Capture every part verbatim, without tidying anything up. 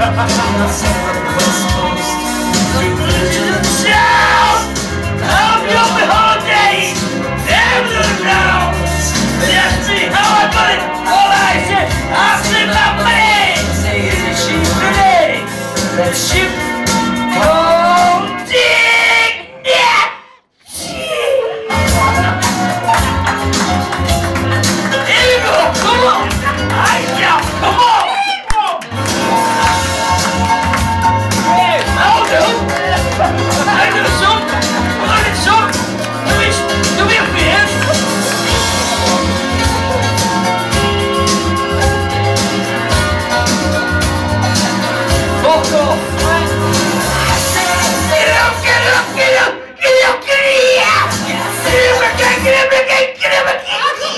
Shout! I'm your holidays! Never the rounds! Just see how I got it! All I said, I'll slip my money! Is the ship ready? The ship called Dignity! Here we go! Come on! I shout! Come on! I do some, I did some. Do me, do me a favor. Fuck off. Get up, get up, get up, get up, get up, get up again, get up again, get up again.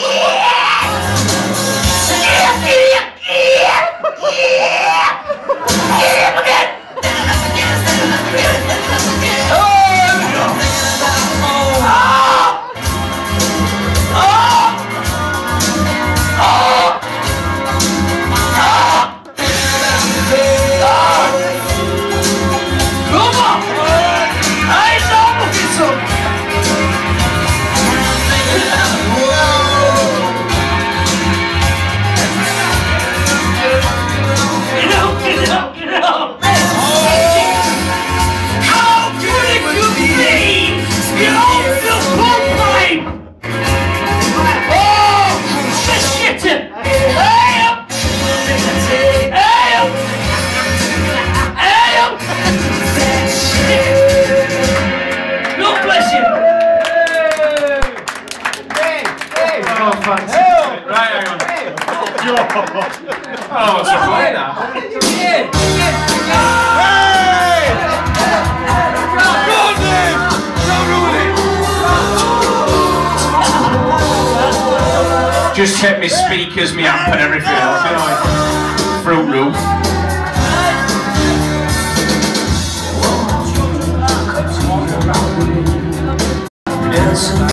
Get up, get up, get up, get up again. Oh, what's up, boy? Just check my speakers, my amp and everything else, you know, Fruit Room.